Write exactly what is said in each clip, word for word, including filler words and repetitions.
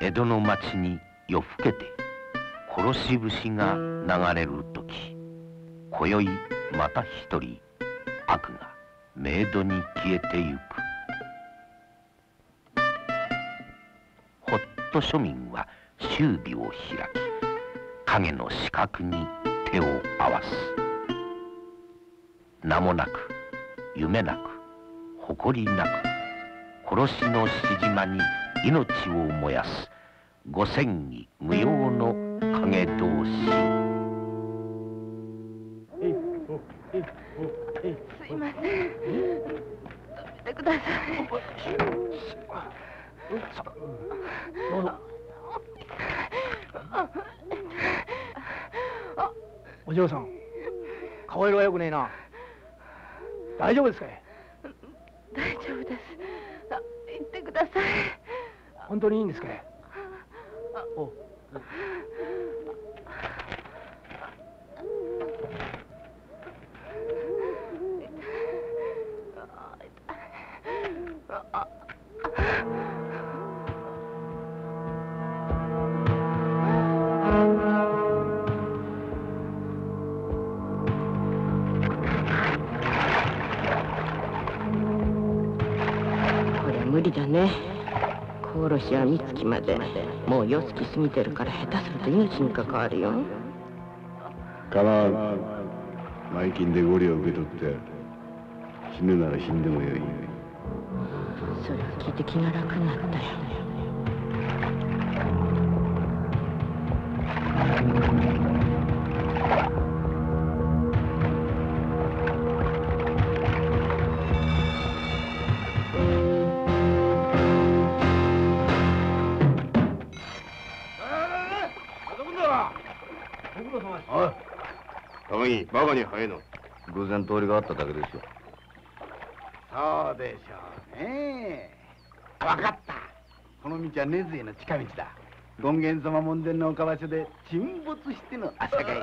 江戸の町に夜更けて殺し節が流れる時、今宵また一人悪が冥土に消えてゆく。ほっと庶民は首尾を開き、影の死角に手を合わす。名もなく夢なく誇りなく、殺しのし島に命を燃やす五千里無用の影同士。 すいません、止めてください。 どうぞ。お嬢さん、顔色はよくねえな。大丈夫ですかい？ 大丈夫です。あ、言ってください。 本当にいいんですかい？お。 無理だね。殺しは三月までもう四月過ぎてるから、下手すると命に関わるよ。 構わん。前金でゴリを受け取って死ぬなら死んでもよい。 それを聞いて気が楽になったよ。 バカに早いの。偶然通りがあっただけですよ。 そうでしょうね。分かった。この道は根津への近道だ。権現様門前の岡場所で沈没しての朝帰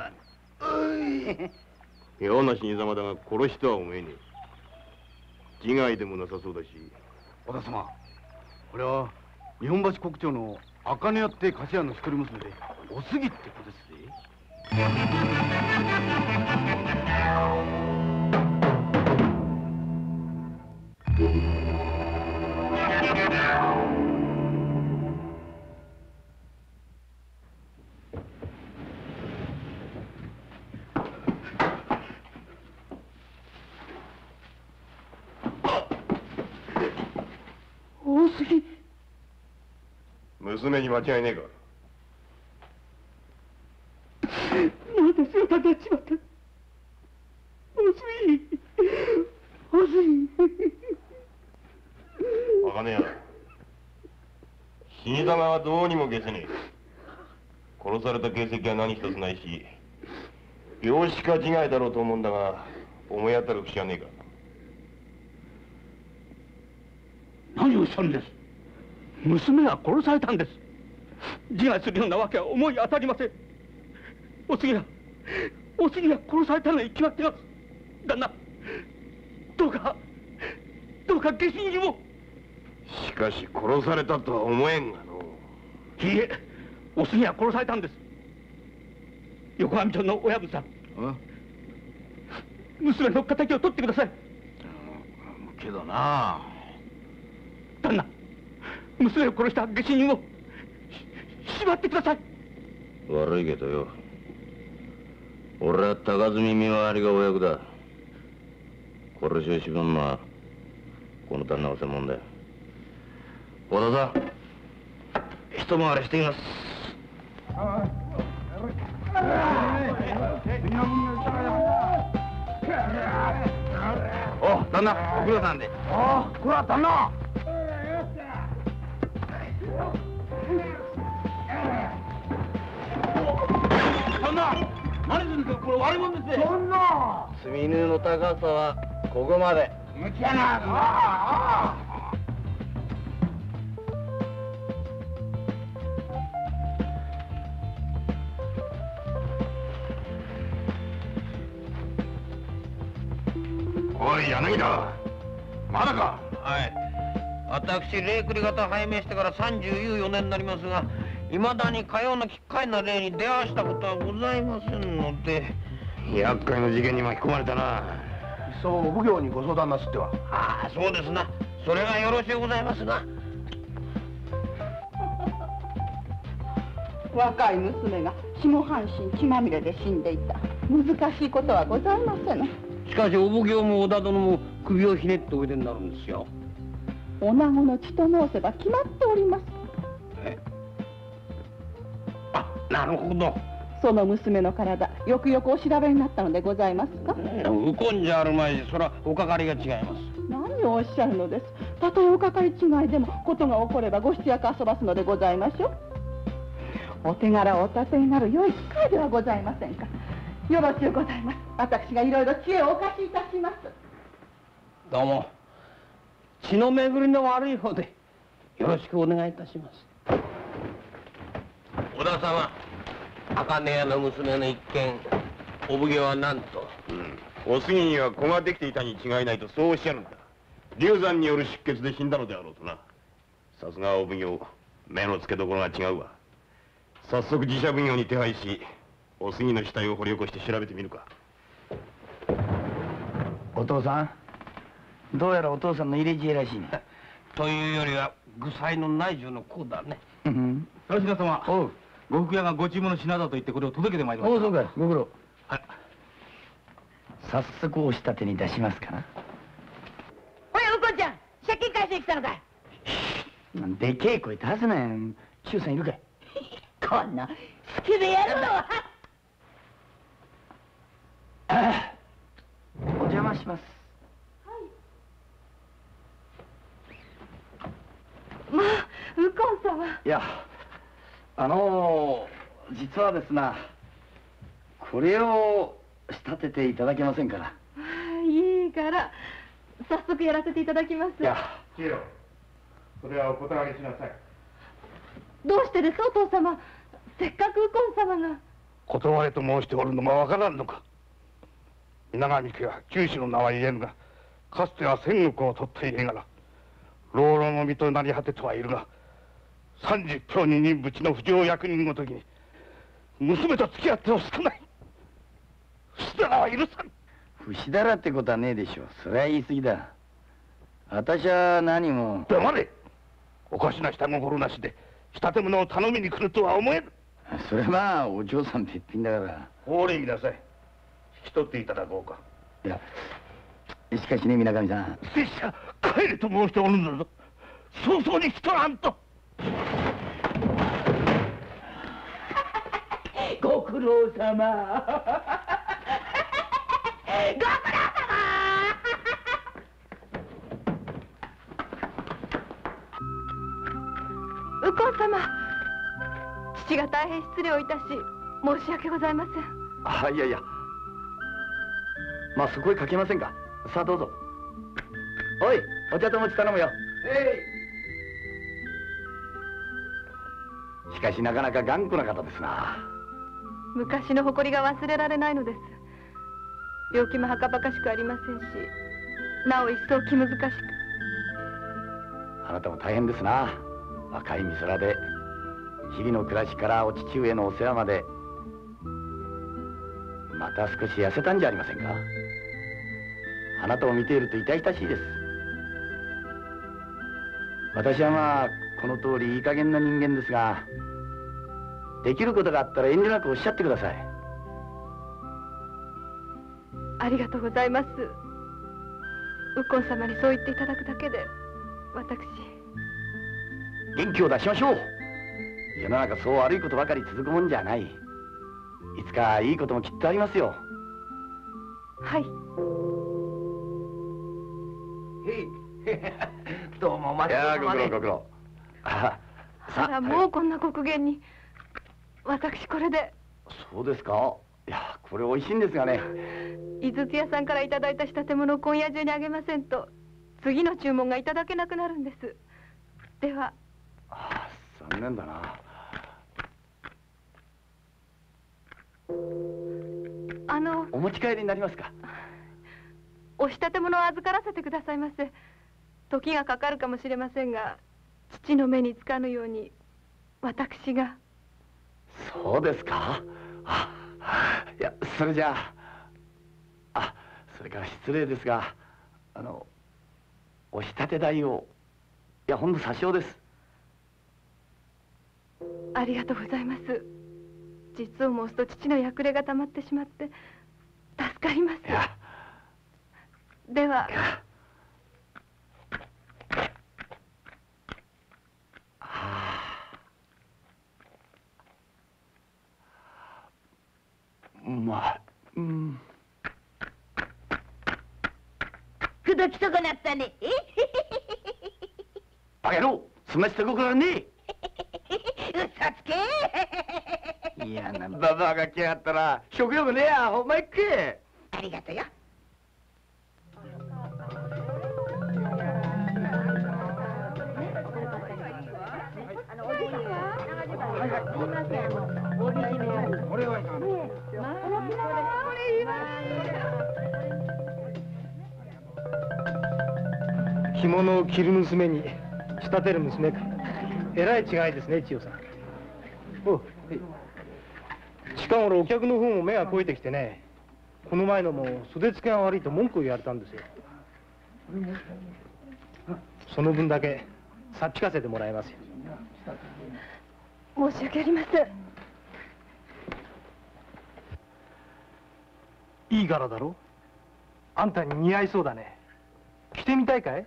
り。妙な死に様だが殺しとは思えねえ。自害でもなさそうだし。 織田様、これは日本橋国長の茜屋って菓子屋の一人娘でお杉って子ですぜ。 大杉。 娘に間違いねえか。 なんですよ、ただちまった。お杉、お杉。 茜屋、死に様はどうにも消せねえ。殺された形跡は何一つないし、病死か自害だろうと思うんだが、思い当たる節はねえか。 何をおっしゃるんです？娘は殺されたんです。自害するようなわけは思い当たりません。お杉がお杉が殺されたのに決まってます。旦那、どうかどうか下手にも。 しかし殺されたとは思えんがの。 いいえ、お杉は殺されたんです。横上町の親分さん、娘の敵を取ってください。 けどな、 旦那、娘を殺した下手人を縛ってください。 悪いけどよ、俺は高積見回りがお役だ。殺しを絞るのはこの旦那の専門だよ。小田さん、一回りしています。お、旦那、ご苦労さんで。 ああ、これは旦那。旦那、何するんですか？これ悪いもんですね。そんな積み荷の高さはここまで。 むちゃな。ああ。おい、柳田、まだか。 はい。 私霊繰り方拝命してからさんじゅうよねんになりますが、いまだにかような奇怪な霊に出会わしたことはございませんので。厄介な事件に巻き込まれたな。 そうお奉行にご相談なすっては。 ああ、そうですな。それがよろしゅうございますが。 若い娘が下半身血まみれで死んでいた。難しいことはございません。 しかしお奉行も織田殿も首をひねっておいでになるんですよ。 女子の血と申せば決まっております。 えあ、なるほど。 その娘の体よくよくお調べになったのでございますか？ ウコンじゃあるまいし、それはおかかりが違います。 何をおっしゃるのです。たとえおかかり違いでもことが起こればご七役遊ばすのでございましょう。お手柄をお立てになる良い機会ではございませんか。よろしゅうございます。私がいろいろ知恵をお貸しいたします。 どうも血の巡りの悪い方でよろしくお願いいたします。織田様、茜屋の娘の一件、お奉行は何と？ うん、お杉には子ができていたに違いないとそうおっしゃるんだ。流産による出血で死んだのであろうとな。さすがお奉行、目の付けどころが違うわ。早速自社奉行に手配し、お杉の死体を掘り起こして調べてみるか。 お父さん、どうやらお父さんの入れ知恵らしいね。 というよりは愚妻の内助の功だね。 確か様、 おう、 呉服屋がご注文の品だと言ってこれを届けてまいりました。 おう、そうかい、ご苦労。 はい。 早速お仕立てに出しますかな。 おや、うこちゃん、借金返しに来たのかい？ でけえ声出すなよ。忠さんいるかい？ こんな好きでやるのは。 お邪魔します。 まあ、右近様。 いや、あのー、実はですな、これを仕立てていただけませんかな。 いいから早速やらせていただきます。 いや、 千代、それはお断りしなさい。 どうしてですお父様。せっかく右近様が。 断れと申しておるのもわからんのか。稲上家は九死の名は言えぬが、かつては戦国を取った家柄、老老の身となり果てとはいるが、三十強に人淵の不条役人ごときに娘と付き合っては少ない。不死だらは許さん。 不死だらってことはねえでしょう。それは言い過ぎだ。私は何も。 黙れ。おかしな下心なしで仕立て物を頼みに来るとは思えぬ。 それはお嬢さんべっぴんだから。 放り見なさい。引き取っていただこうか。 いや、しかしね、皆神さん。 拙者帰れと申しておるんだぞ。早々に引き取らんと。 ご苦労様。ご苦労様。右近様、父が大変失礼をいたし申し訳ございません。 あ、いやいや、まあそこへかけませんか。さあどうぞ。おい、お茶と餅頼むよ。しかしなかなか頑固な方ですな。 昔の誇りが忘れられないのです。病気もはかばかしくありませんし、なお一層気難しく。 あなたも大変ですな。若い美空で日々の暮らしからお父上のお世話まで。また少し痩せたんじゃありませんか。あなたを見ていると痛々しいです。私はまあこの通りいい加減な人間ですが、できることがあったら遠慮なくおっしゃってください。 ありがとうございます。右近様にそう言っていただくだけで私。 元気を出しましょう。世の中そう悪いことばかり続くもんじゃない。いつかいいこともきっとありますよ。 はい。 どうもお待ちどうさまで。いや、ご苦労ご苦労。ああら、もうこんな極限に。私これで。 そうですか。いや、これ美味しいんですがね。 井筒屋さんからいただいた仕立て物を今夜中にあげませんと次の注文がいただけなくなるんです。では。 ああ、残念だな。 あのお持ち帰りになりますか。 お仕立て物を預からせてくださいませ。 時がかかるかもしれませんが、父の目につかぬように私が。 そうですか。あ、いや、それじゃあ、あ、それから失礼ですが、あのお仕立て代を、いや、ほんの差しようです。 ありがとうございます。実を申すと父のやくれがたまってしまって助かります。 いや、 では。 まあ、うん。 くどき損なったね。 バカ野郎、そんなしてこからねえ。 嘘つけ。 嫌なババアが来やがったら食欲ねえや。お前食え。 ありがとうよ。 着物を着る娘に仕立てる娘か。えらい違いですね、千代さん。おう、近頃お客の方も目が肥えてきてね、この前のも袖付けが悪いと文句を言われたんですよ。その分だけさっ引かせてもらいますよ。 申し訳ありません。 いい柄だろ。あんたに似合いそうだね。着てみたいかい？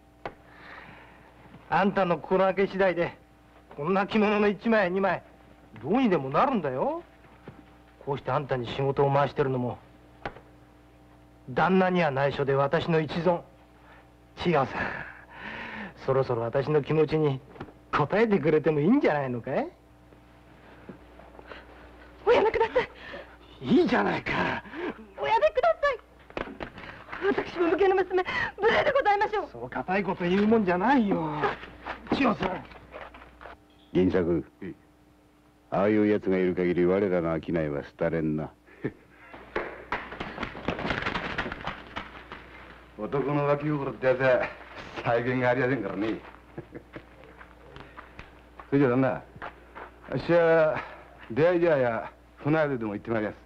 あんたの心がけ次第でこんな着物の一枚や二枚どうにでもなるんだよ。こうしてあんたに仕事を回してるのも旦那には内緒で私の一存。千代さん、そろそろ私の気持ちに応えてくれてもいいんじゃないのかい？ おやめください。 いいじゃないか。 おやめください。私も武家の娘、無礼でございましょう。 そう固いこと言うもんじゃないよ。千代さん。 銀作、ああいう奴がいる限り我らの商いは廃れんな。 男の脇心ってやつは再現がありやせんからね。それじゃ旦那、あっしは出会い茶屋や船宿でも行ってまいりやす。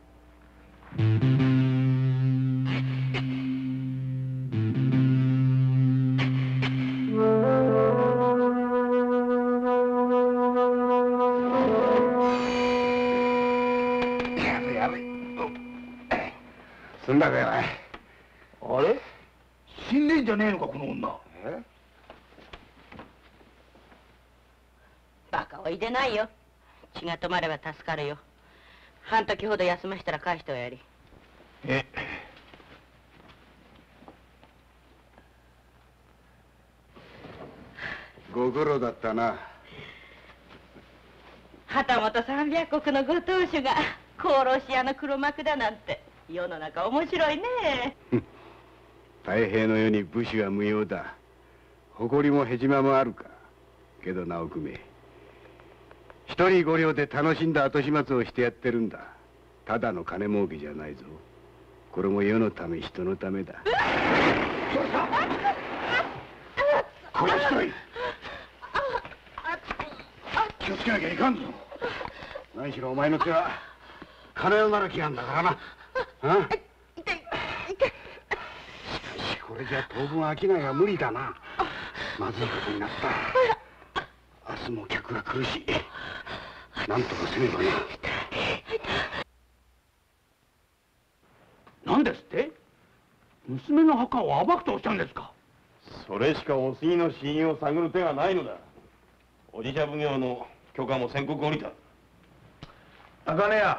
すんだかやない。 あれ死んでんじゃねえのかこの女。 え？ バカおいでないよ。血が止まれば助かるよ。半時ほど休ましたら返しておやり。 え？ ご苦労だったな。 旗本三百石のご当主が殺し屋の黒幕だなんて世の中面白いね。 太平の世に武士は無用だ。誇りもへじまもあるか。けど直久め、一人五両で楽しんだ後始末をしてやってるんだ。ただの金儲けじゃないぞ。これも世のため人のためだ。 これ一人気をつけなきゃいかんぞ。 何しろお前の手は金のなる気なんだからな。あ？これじゃ当分商いは無理だな。まずいことになった。明日も客が来るし、なんとかせねばな。 何ですって？娘の墓を暴くとおっしゃるんですか？ それしかお杉の死因を探る手がないのだ。おじちゃ奉行の許可も宣告降りた。 茜屋、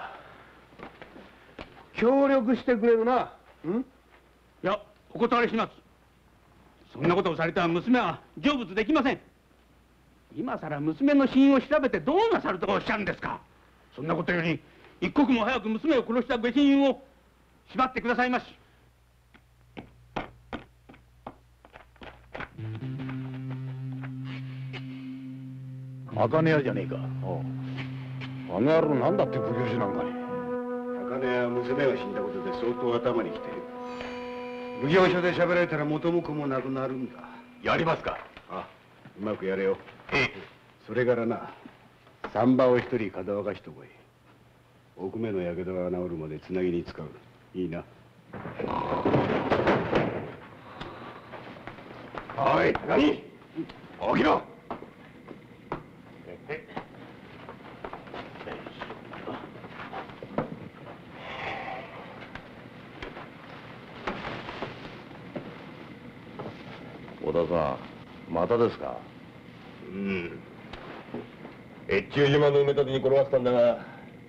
協力してくれるな。ん？いや、お断りします。そんなことをされたら娘は成仏できません。今さら娘の死因を調べてどうなさるとおっしゃるんですか？そんなことより一刻も早く娘を殺した下手人を縛ってくださいまし。 茜屋じゃねえか。あの野郎なんだって奉行所なんかに。茜屋は娘が死んだことで相当頭にきてる。奉行所で喋られたら元も子もなくなるんだ。 やりますか。 あ、うまくやれよ。それからな、産婆を一人かどわかしとこい。奥目のやけどが治るまでつなぎに使う。いいな。 おい、何？起きろ。 小田さん、またですか？ うん。越中島の埋め立てに転がったんだが、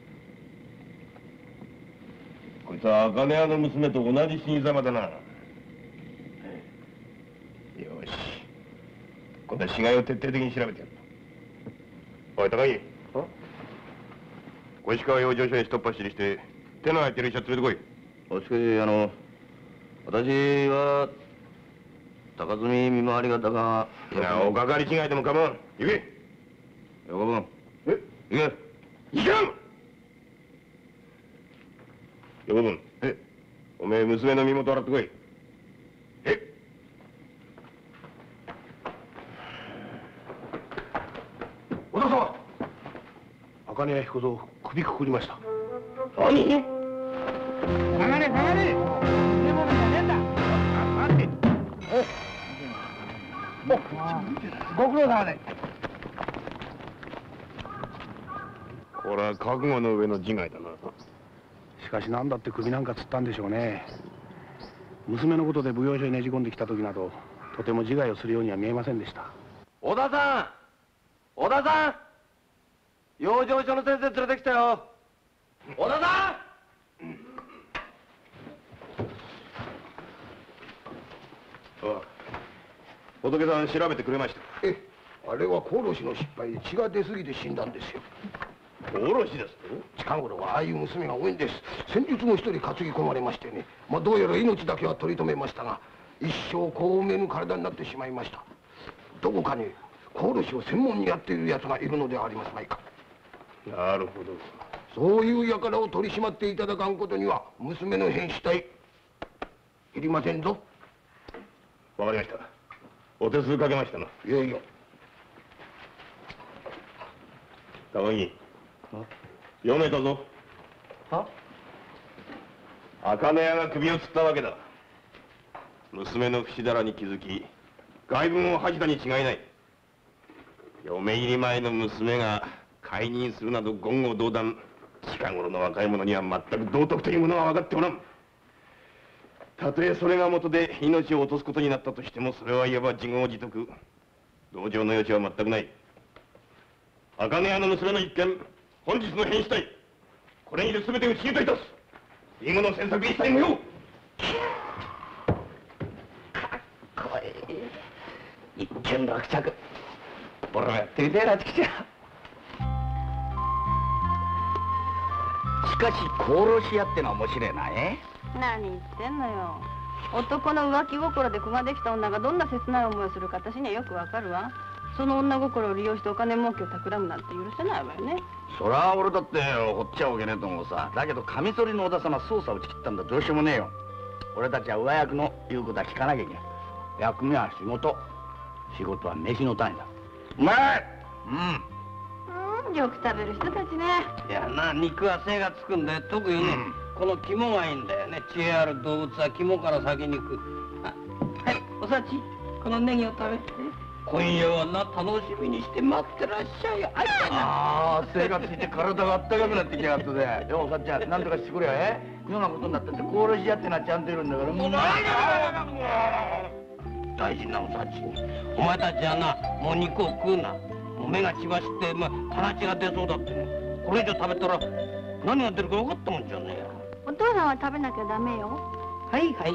こいつは茜屋の娘と同じ死に様だな。よし。今度は死骸を徹底的に調べてやる。おい、高木。小石川養生所に一っ走りして、手の空いてる医者連れてこい。 しかし、あの、私は、高積み見回り方が。 いや、おかかり違いでも構わん。行け。 横分。 え、行け。行けん。横分。え、おめえ娘の身元洗ってこい。え。 小田様。茜屋彦蔵首くくりました。 何？ 下がれ下がれ。寝物じゃねえんだ。待って。ご苦労様で。 これは覚悟の上の自害だな。 しかし何だって首なんかつったんでしょうね。娘のことで奉行所にねじ込んできた時などとても自害をするようには見えませんでした。 小田さん、小田さん、養生所の先生連れてきたよ。小田さん。 ああ、仏さん調べてくれました。 え、あれは殺しの失敗で血が出すぎて死んだんですよ。 殺しですと？ 近頃はああいう娘が多いんです。先日も一人担ぎ込まれましてね、まあ、どうやら命だけは取り留めましたが、一生こう埋めぬ体になってしまいました。どこかに殺しを専門にやっている奴がいるのではありますまいか。 なるほど。 そういう輩を取り締まっていただかんことには娘の変死体いりませんぞ。 わかりました。お手数かけましたな。 いやいや。 高木、読めたぞ。 は？ 茜屋が首を吊ったわけだ。娘の節だらに気づき、外聞を恥じたに違いない。嫁入り前の娘が解任するなど言語道断。近頃の若い者には全く道徳というものが分かっておらん。たとえそれが元で命を落とすことになったとしても、それはいわば自業自得。同情の余地は全くない。茜屋の娘の一件、本日の変死体、これにて全て討ち切りといたす。以後の詮索一切無用。 かっこいい。一件落着。俺もやってみてえな、チキちゃん。しかし殺し屋ってのは面白いな。え？ 何言ってんのよ。男の浮気心で子ができた女がどんな切ない思いをするか私にはよくわかるわ。その女心を利用してお金儲けを企むなんて許せないわよね。 そりゃ俺だってほっちゃおけねえと思うさ。だけどカミソリの小田様捜査を打ち切ったんだ。どうしようもねえよ。俺たちは上役の言うことは聞かなきゃいけない。役目は仕事、仕事は飯の種だ。うまい。 うん、よく食べる人たちね。 いやな、肉は精がつくんだよ。特にね、うん、この肝がいいんだよね。知恵ある動物は肝から先に食う。あ、はい、おさち、このネギを食べて。今夜はな、楽しみにして待ってらっしゃいよ。あいああ、精がついて体があったかくなってきやがってね。よ、おさっちゃん、なんとかしてくれよ。え妙なことになったって殺し屋ってのはちゃんといるんだから。もう大事なおさち、お前たちはな、もう肉を食うな。もう目が血走って、まあ、鼻血が出そうだってね。これ以上食べたら何が出るか分かったもんじゃねえよ。 お父さんは食べなきゃダメよ。 はいはい。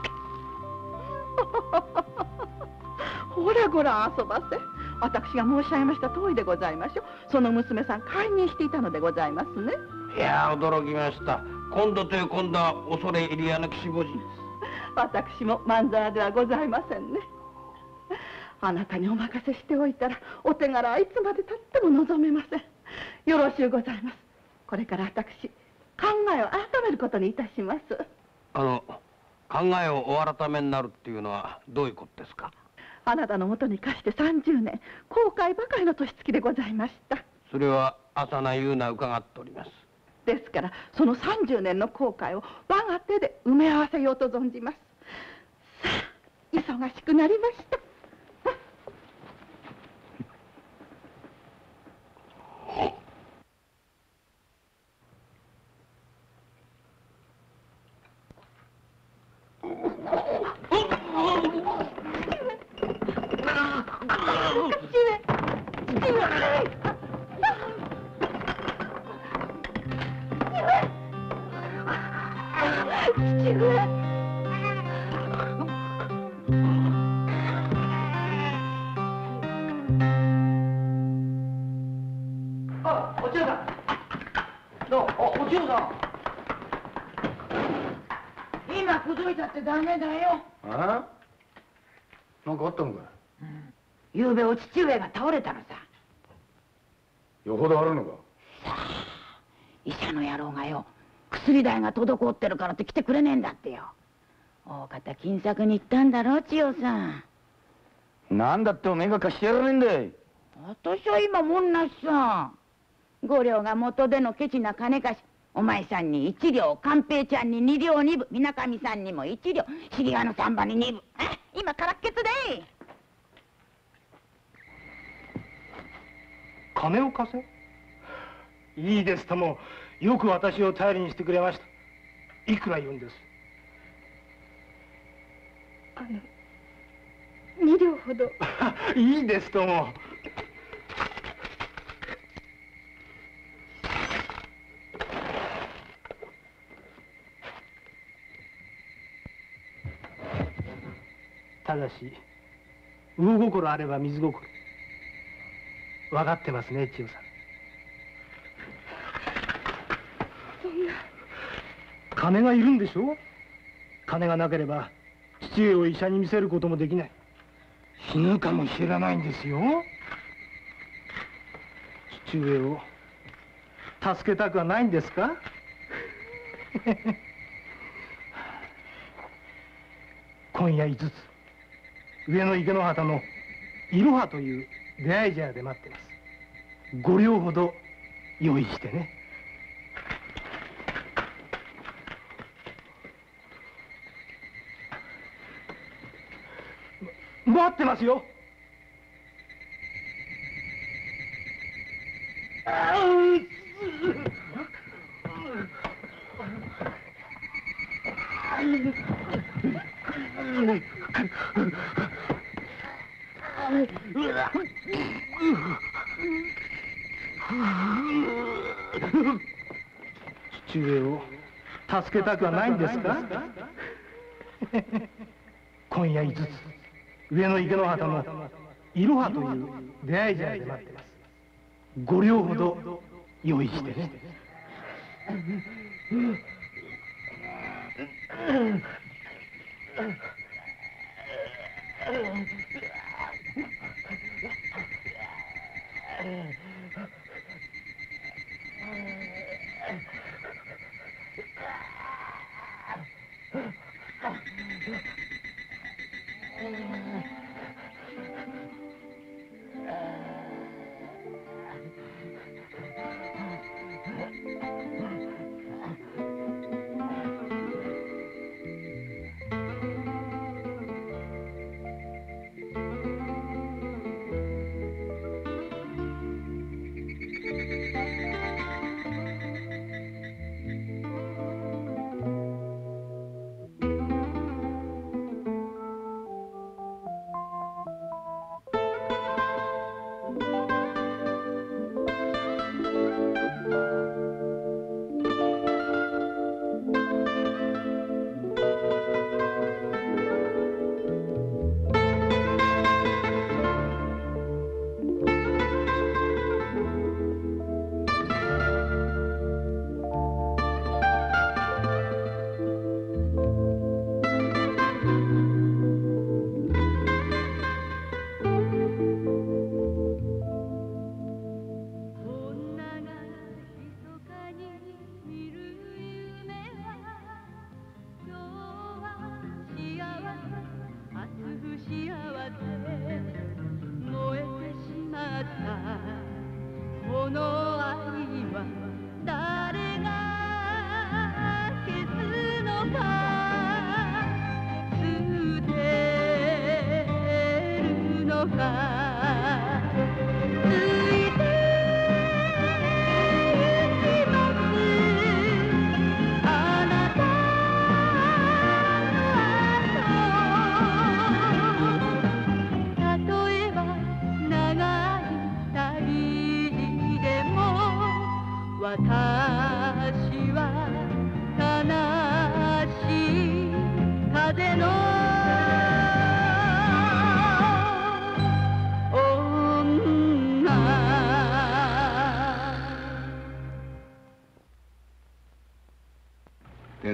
ほらごらん遊ばせ。私が申し上げました通りでございましょう。その娘さん解任していたのでございますね。 いや驚きました。今度という今度は恐れ入り屋の岸坊主です。 私もまんざらではございませんね。あなたにお任せしておいたらお手柄はいつまでたっても望めません。よろしゅうございます。これから私考えを改めることにいたします。 あの考えをお改めになるっていうのはどういうことですか？ あなたのもとに貸してさんじゅうねん、後悔ばかりの年月でございました。 それは浅名ゆうな伺っております。 ですからそのさんじゅうねんの後悔を我が手で埋め合わせようと存じます。さあ忙しくなりました。 今口説いたってダメだよ。 ああ？なんかあったのかい？ ゆうべお父上が倒れたのさ。 よほどあるのか？ さあ医者の野郎がよ、薬代が滞ってるからって来てくれねえんだってよ。大方金策に行ったんだろ、千代さん。 なんだっておめえが貸してやらねえんだい。 私は今もんなしさ。五両が元でのケチな金貸し、お前さんに一両、寛平ちゃんに二両二分、水上さんにも一両、知り合いの三番に二分。あ、今からっけつで。 金を貸せ？いいですとも、よく私を頼りにしてくれました。いくら言うんです？ あの二両ほど。 いいですとも。ただし魚心あれば水心。分かってますね、千代さん。 そんな。 金がいるんでしょ？金がなければ父上を医者に見せることもできない。死ぬかもしれないんですよ。父上を助けたくはないんですか？今夜いつつ上野池の端のいろはという出会い茶屋で待ってます。ご両ほど用意してね。待ってますよ。父上を助けたくはないんですか？今夜いつつ上野池の端のいろはという出会い茶屋で待ってます。ご両ほど用意してね。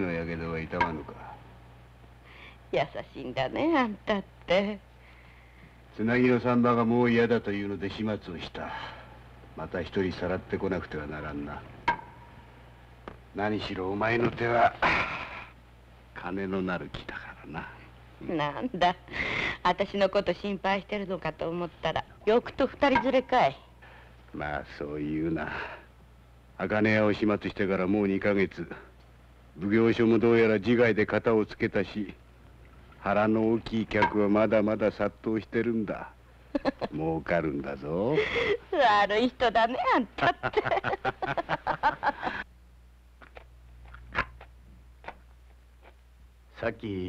のやけどは痛まぬか。 優しいんだね、あんたって。 つなぎの産婆がもう嫌だというので始末をした。また一人さらってこなくてはならんな。何しろお前の手は金のなる木だからな。 なんだ、私のこと心配してるのかと思ったら、よくと二人連れかい。 まあそう言うな。茜屋を始末してからもう二ヶ月。奉行所もどうやら自害で片をつけたし、腹の大きい客はまだまだ殺到してるんだ。儲かるんだぞ。 悪い人だね、あんたって。 さっき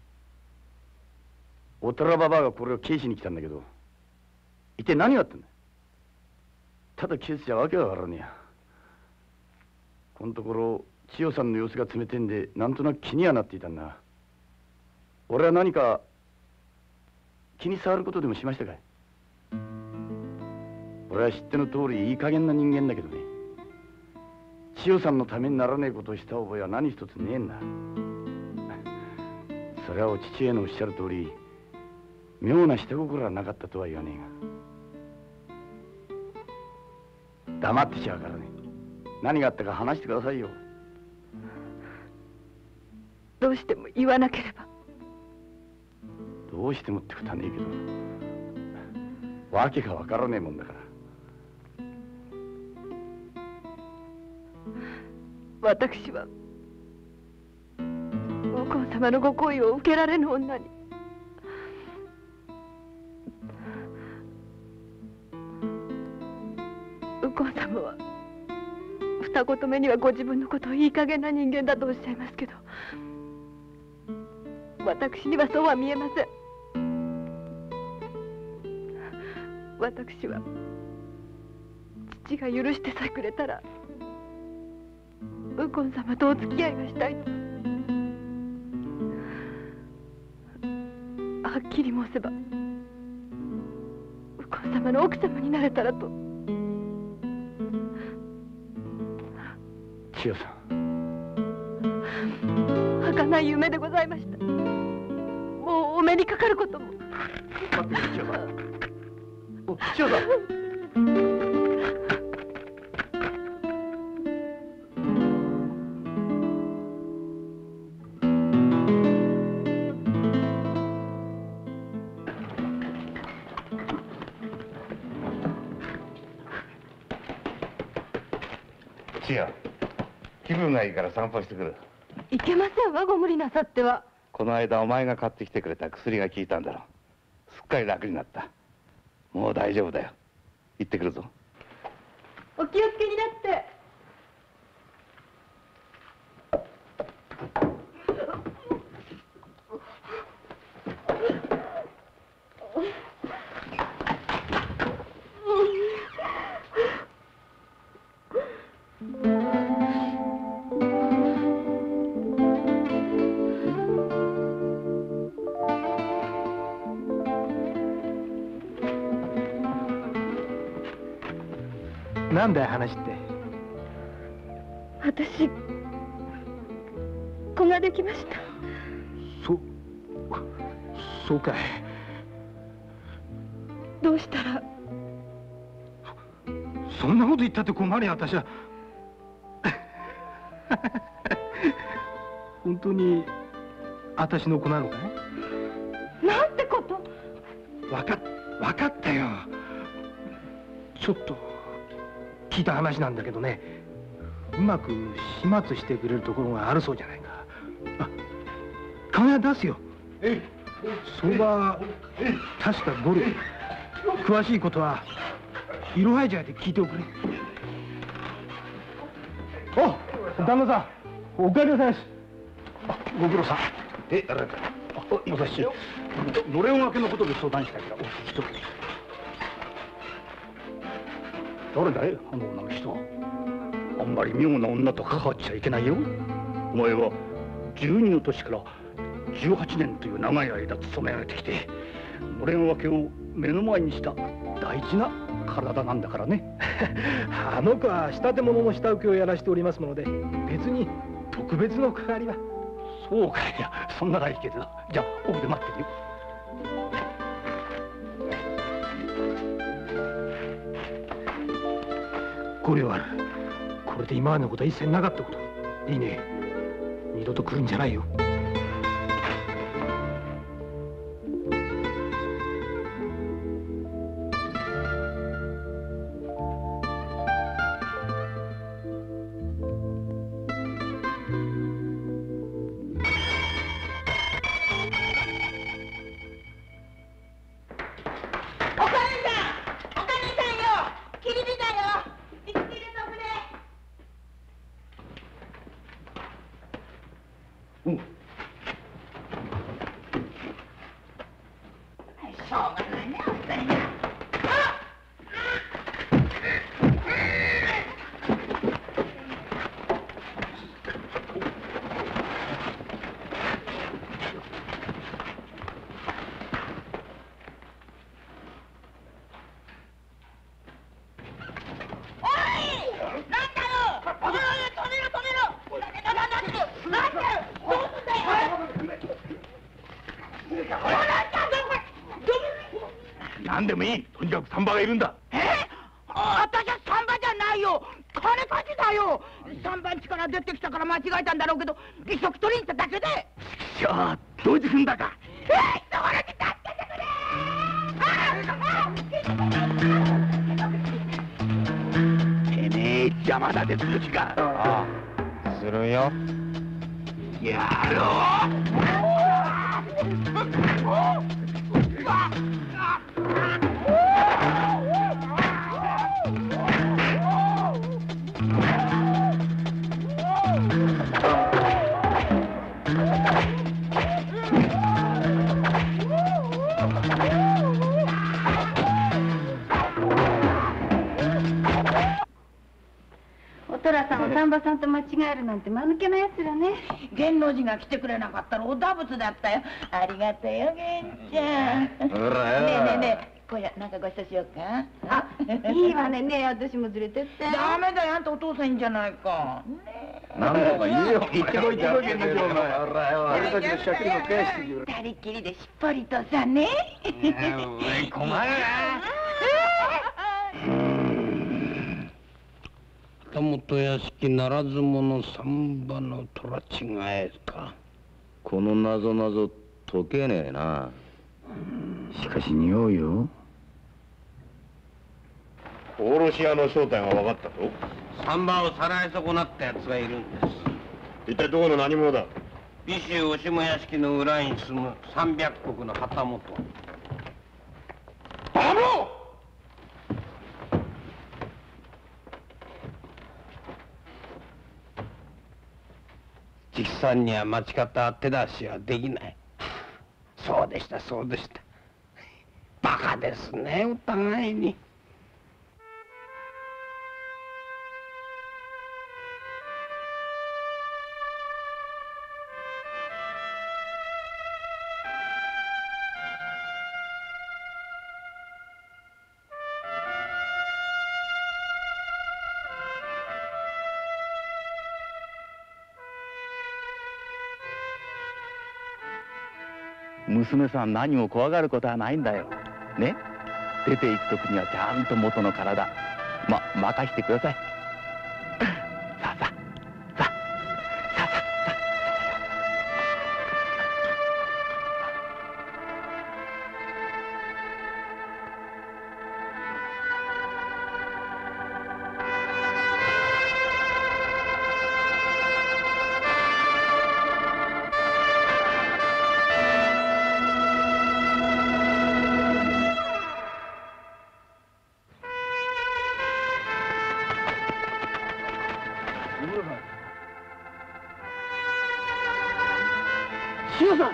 お寺ばばあがこれを返しに来たんだけど、一体何があったんだ。ただケースじゃわけがわからねえや。このところ千代さんの様子が冷てんで、なんとなく気にはなっていたんだ。俺は何か気に障ることでもしましたかい。俺は知っての通りいい加減な人間だけどね、千代さんのためにならねえことをした覚えは何一つねえんだ。それはお父上のおっしゃる通り、妙な下心はなかったとは言わねえが、黙ってちゃうからね。何があったか話してくださいよ。 どうしても言わなければ。 どうしてもってことはねえけど、わけがわからねえもんだから。 私は右近様のご好意を受けられぬ女に、右近様は二言目にはご自分のことをいい加減な人間だとおっしゃいますけど、私にはそうは見えません。私は父が許してさえくれたら右近様とお付き合いがしたいと。はっきり申せば右近様の奥様になれたらと。 千代さん、儚い夢でございました。もうお目にかかることも。 待って千代さん、お千代さん。 千代、気分がいいから散歩してくる。 いけませんわ、ご無理なさっては。 この間お前が買ってきてくれた薬が効いたんだろう。すっかり楽になった。もう大丈夫だよ。行ってくるぞ。 お気をつけになって。 なんだよ話って。 私子ができました。 そそうかい。 どうしたら。 そんなこと言ったって困るよ。私は本当に私の子なのかい。 なんてこと。 わかわかったよ。ちょっと聞いた話なんだけどね、うまく始末してくれるところがあるそうじゃないか。あ、金出すよ。相場確かご両。詳しいことはいろはじゃで聞いておくれ。お、旦那さん、お帰りなさいし。ご苦労さん。え、あれだ。私のれん分けのことで相談したいからお聞きしとく。誰だい、あの女の人。あんまり妙な女と関わっちゃいけないよ。お前はじゅうにの年からじゅうはちねんという長い間勤め上げてきて、のれん分けを目の前にした大事な体なんだからね。あの子は仕立て物の下請けをやらしておりますもので、別に得特別の係は。 そうかいや、そんならいいけど。じゃあ奥で待ってるよ。 これはある。これで今までのことは一切なかったこと。いいね。二度と来るんじゃないよ。 何でもいい。とにかくサンバがいるんだ。 えあ、私はサンバじゃないよ。金貸しだよ。三番地から出てきたから間違えたんだろうけど、利息取りに行っただけで。 じゃあどうしてくんだか。 えー、そこで助けてくれ。 てめえ邪魔だで続きが。 ああ、するよ。 やろう。 お寅さんを丹波さんと間違えるなんて間抜けなやつらね。 源の字が来てくれなかったらおだぶつだったよ。ありがとうよ、源ちゃん。 ほらよ。 ねえねえねえ、今夜なんかご馳走しようか。 あ、いいわね。ねえ、私も連れてって。 ダメだよ、あんたお父さんいいんじゃないか。 なんとか言えよ。 行ってこい行ってこい源之丞お前。 ほらよ。 俺たちの借金も返してくる。 二人きりでしっぽりとさね。 困るな。旗本屋敷ならず者三馬の虎違えか。 この謎謎解けねえな。 しかし匂うよ。 殺し屋の正体が分かったぞ。 三馬をさらい損なったやつがいるんです。 一体どこの何者だ。 美州お下屋敷の裏に住む三百石の旗本。 バロ直さんには町方手出しはできない。そうでしたそうでした。バカですね、お互いに。 娘さん何も怖がることはないんだよ。ね、出て行く時にはちゃんと元の体、ま、任してください。さあさあ、さあ、さあさあ、さあ。 志乃さん。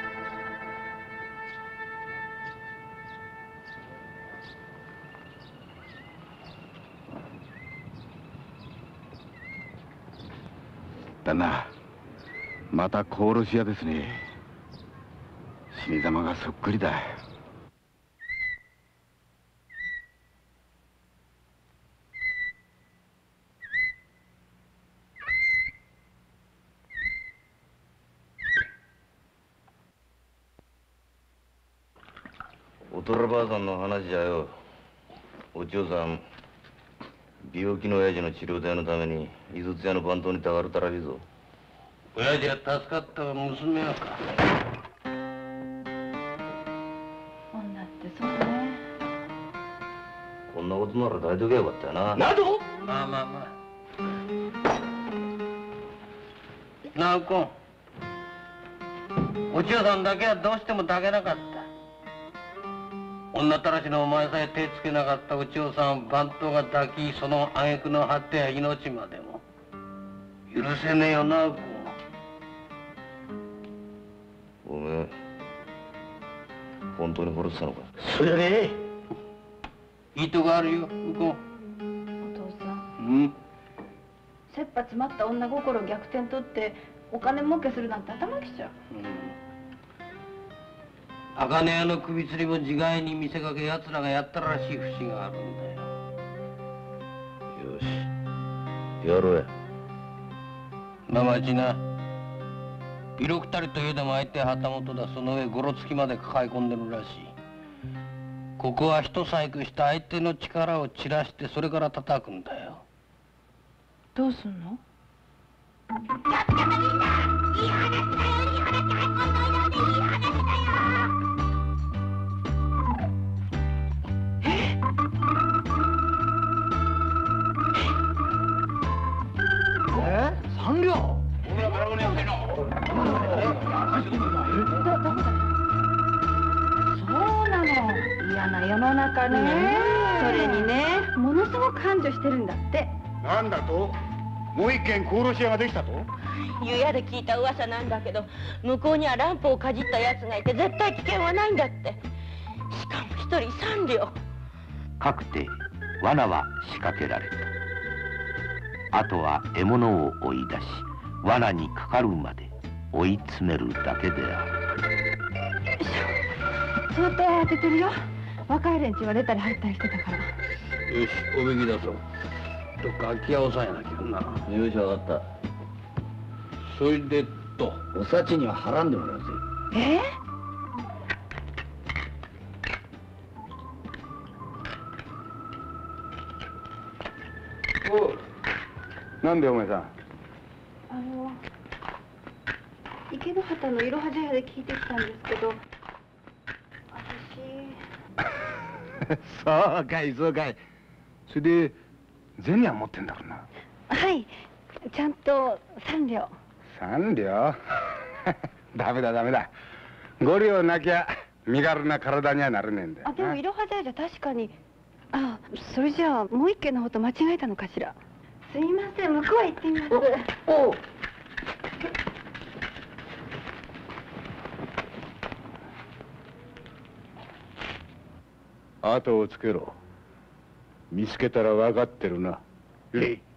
旦那、また殺し屋ですね。死に様がそっくりだ。 おとらばあさんの話じゃよ、お千代さん病気の親父の治療代のために井筒屋の番頭にたがるたらしいぞ。親父は助かったが娘はか。 女ってそうね。 こんなことなら抱いとけばよかったよな。 などまあまあまあ。なあこん、お千代さんだけはどうしても抱けなかった。女たらしのお前さえ手つけなかったお千代さんを番頭が抱き、その挙句の果てや命までも許せねえよな。 おめえ本当に殺したのか。 そりゃねいいとこあるよ向こう。 お父さん、 うん、 切羽詰まった女心を逆転取ってお金儲けするなんて頭きちゃう。 茜屋の首吊りも自害に見せかけ奴らがやったらしい節があるんだよ。 よしやろうや。 なまちな色くたりといえども相手は旗本だ。その上ゴロつきまで抱え込んでるらしい。ここは一細工して相手の力を散らしてそれから叩くんだよ。 どうすんの？ え三両。 そうなの。嫌な世の中ね。それにね、ものすごく繁盛してるんだって。 なんだと？もう一軒殺し屋ができたと？ 湯屋で聞いた噂なんだけど、向こうには乱歩をかじった奴がいて絶対危険はないんだって。しかも一人三両。 かくて罠は仕掛けられた。あとは獲物を追い出し罠にかかるまで追い詰めるだけである。 想定当ててるよ。若い連中が出たり入ったりしてたから。 よしおべき出そう。どっか空き家を抑えなきゃな。 よし分かった。 それでとおさちには払んでもらうぜ。 えおなんでお前さん。 あの池之端のいろは茶屋で聞いてきたんですけど、私そうかいそうかい。それで銭は持ってんだろうな。 はい、ちゃんと三両。 三両ダメだダメだ。五両なきゃ身軽な体にはなれねえんだよな。 あ、でもいろは茶屋じゃ確かに。あ、それじゃあもう一軒の方と間違えたのかしら。すいません、向こうへ行ってみます。 おお後をつけろ。見つけたら分かってるな。えい。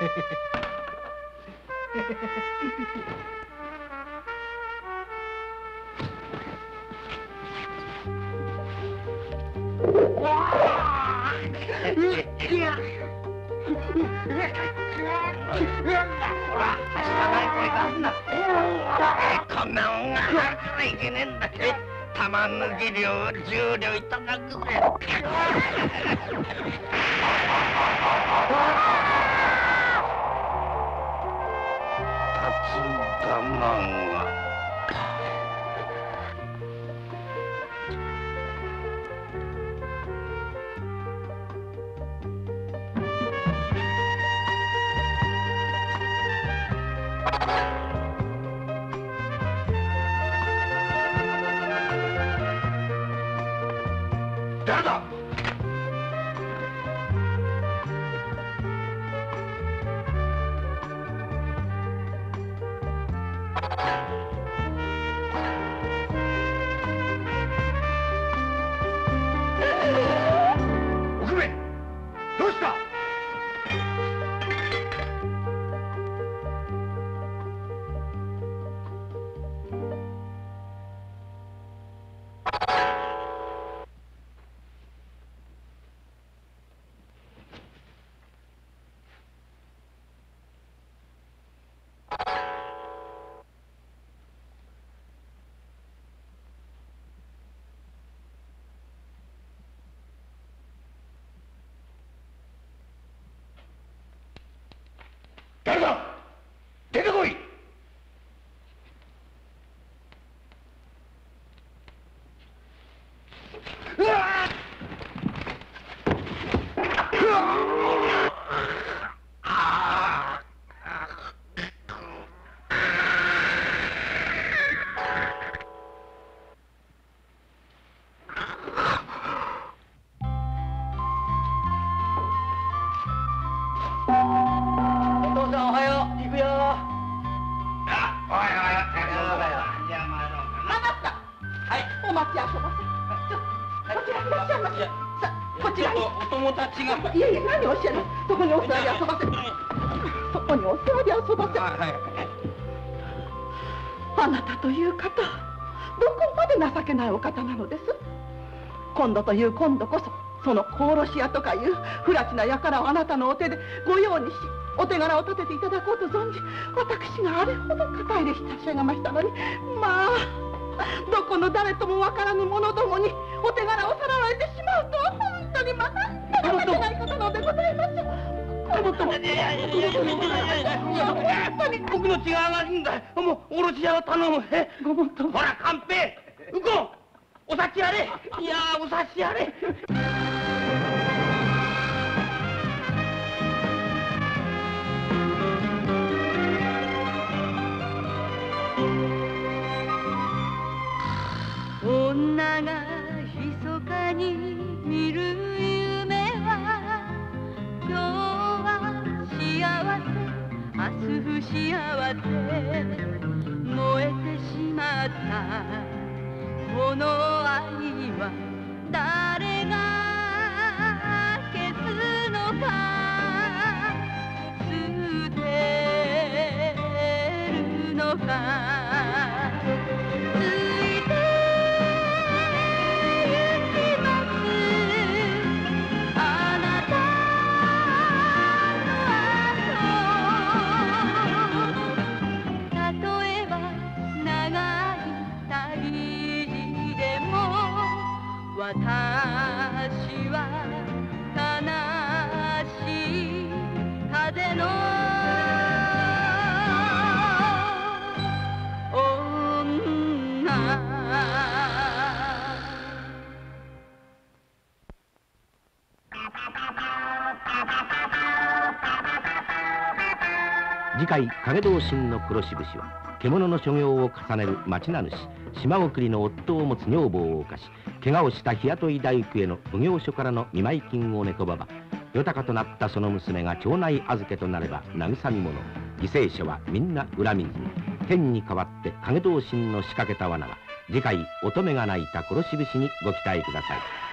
こんなもんが払わいけねえんだけど玉抜き料じゅう両いただくぜ。立玉が誰だ。おくめ、どうした。誰だ。出てこい。うわいやいや、何をおっしゃる。そこにお座り遊ばせ。そこにお座り遊ばせ。あなたという方、どこまで情けないお方なのです。今度という今度こそ、その殺し屋とかいう不埒な輩をあなたのお手でご用にし、お手柄を立てていただこうと存じ、私があれほど肩入れ差し上げましたのに、まあどこの誰ともわからぬ者どもにお手柄をさらわれてしまうとは本当にまた情けないことなのでございましょう。ごもっとも。いやいやいやいやいやいや、本当に僕の血が上がるんだ。もうおろし屋を頼む。え、ごもっとも。ほら寛平、右近、お察しやれ。いやお察しやれ。 女が密かに見る夢は今日は幸せ明日不幸せ燃えてしまったこの愛は誰が消すのか捨てるのか私は悲しい風の女次回影堂神の黒し節は獣の所業を重ねる町名主島送りの夫を持つ女房を犯し怪我をした日雇い大工への奉行所からの見舞金を猫ばば豊かとなったその娘が町内預けとなれば慰み者犠牲者はみんな恨みずに天に代わって影堂神の仕掛けた罠は次回乙女が鳴いた殺し節にご期待ください。